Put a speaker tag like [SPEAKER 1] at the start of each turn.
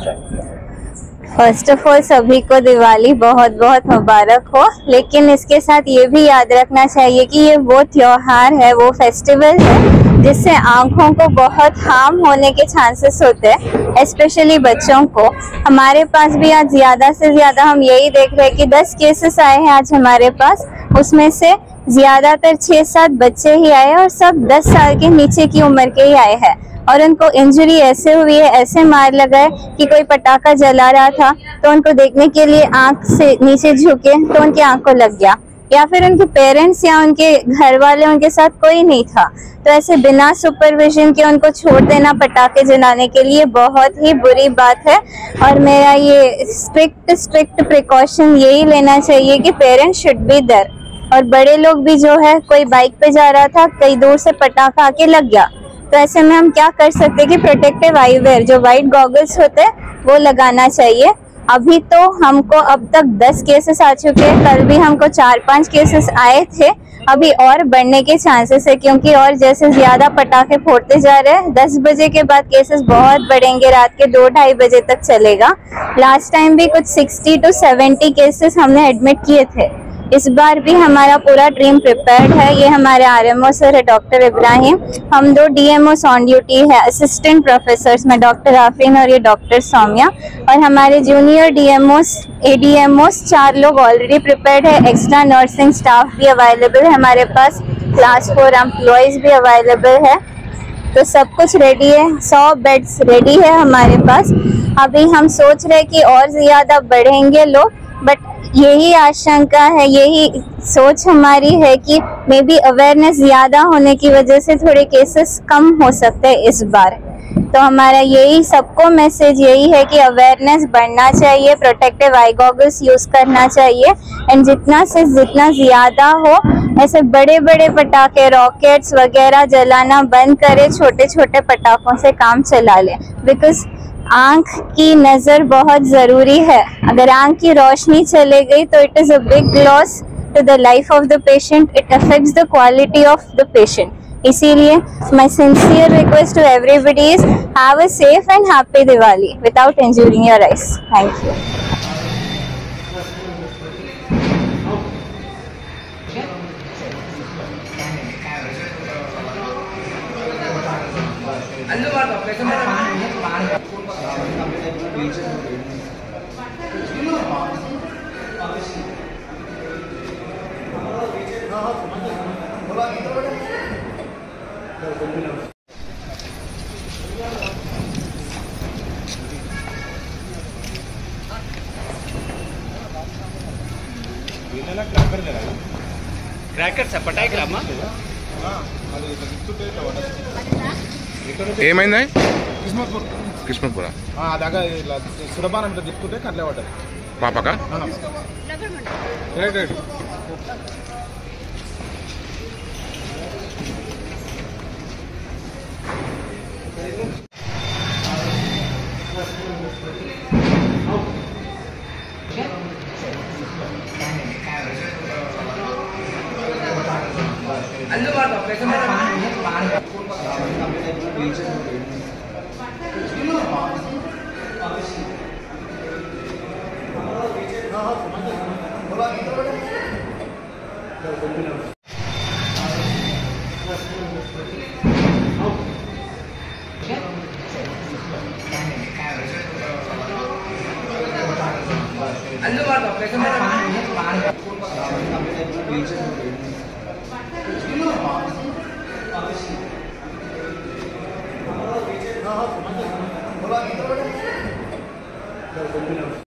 [SPEAKER 1] First of all सभी को दिवाली बहुत बहुत मुबारक हो। लेकिन इसके साथ ये भी याद रखना चाहिए कि ये वो त्योहार है, वो फेस्टिवल है जिससे आँखों को बहुत हार्म होने के चांसेस होते हैं, स्पेशली बच्चों को। हमारे पास भी आज ज़्यादा से ज़्यादा हम यही देख रहे हैं कि 10 केसेस आए हैं आज हमारे पास, उसमें से ज़्यादातर 6-7 बच्चे ही आए और सब 10 साल के नीचे की उम्र के ही आए हैं। और उनको इंजरी ऐसे हुई है, ऐसे मार लगा है कि कोई पटाखा जला रहा था तो उनको देखने के लिए आंख से नीचे झुके तो उनकी आंख को लग गया, या फिर उनके पेरेंट्स या उनके घर वाले उनके साथ कोई नहीं था, तो ऐसे बिना सुपरविजन के उनको छोड़ देना पटाखे जलाने के लिए बहुत ही बुरी बात है। और मेरा ये स्ट्रिक्ट प्रिकॉशन यही लेना चाहिए कि पेरेंट्स शुड बी देयर। और बड़े लोग भी जो है, कोई बाइक पे जा रहा था, कई दूर से पटाखा आके लग गया, तो ऐसे में हम क्या कर सकते हैं कि प्रोटेक्टिव आईवेयर जो वाइट गॉगल्स होते हैं वो लगाना चाहिए। अभी तो हमको अब तक 10 केसेस आ चुके हैं, कल भी हमको 4-5 केसेस आए थे, अभी और बढ़ने के चांसेस है क्योंकि और जैसे ज़्यादा पटाखे फोड़ते जा रहे हैं 10 बजे के बाद केसेस बहुत बढ़ेंगे, रात के 2-2:30 बजे तक चलेगा। लास्ट टाइम भी कुछ 60 to 70 केसेस हमने एडमिट किए थे। इस बार भी हमारा पूरा टीम प्रिपेयर्ड है। ये हमारे आरएमओ सर है डॉक्टर इब्राहिम, हम 2 डीएमओ ऑन ड्यूटी है, असिस्टेंट प्रोफेसर्स में डॉक्टर आफरीन और ये डॉक्टर सौम्या, और हमारे जूनियर डीएमओस एडीएमओस 4 लोग ऑलरेडी प्रिपेयर्ड है। एक्स्ट्रा नर्सिंग स्टाफ भी अवेलेबल है हमारे पास, क्लास 4 एम्प्लॉयज़ भी अवेलेबल है, तो सब कुछ रेडी है। 100 बेड्स रेडी है हमारे पास। अभी हम सोच रहे कि और ज़्यादा बढ़ेंगे लोग, बट यही आशंका है, यही सोच हमारी है कि मे बी अवेयरनेस ज़्यादा होने की वजह से थोड़े केसेस कम हो सकते हैं इस बार। तो हमारा यही सबको मैसेज यही है कि अवेयरनेस बढ़ना चाहिए, प्रोटेक्टिव आई गॉगल्स यूज़ करना चाहिए, एंड जितना से जितना ज़्यादा हो ऐसे बड़े बड़े पटाखे, रॉकेट्स वगैरह जलाना बंद करें, छोटे छोटे पटाखों से काम चला लें। बिकॉज आँख की नज़र बहुत ज़रूरी है, अगर आँख की रोशनी चले गई तो it is a big loss to the life of the patient, it affects the quality of the patient. इसीलिए my sincere request to everybody is have a safe and happy Diwali without injuring your eyes. Thank you.
[SPEAKER 2] Crackers పటాయికలమ్మా
[SPEAKER 3] ఏమైంది?
[SPEAKER 4] కిస్మత్పుర దాకా ఇట్లా సురపానం ఇట్లా తిప్పుకుంటే కట్లే పడ్డది
[SPEAKER 3] పాపక
[SPEAKER 4] right
[SPEAKER 3] అందుబాటులో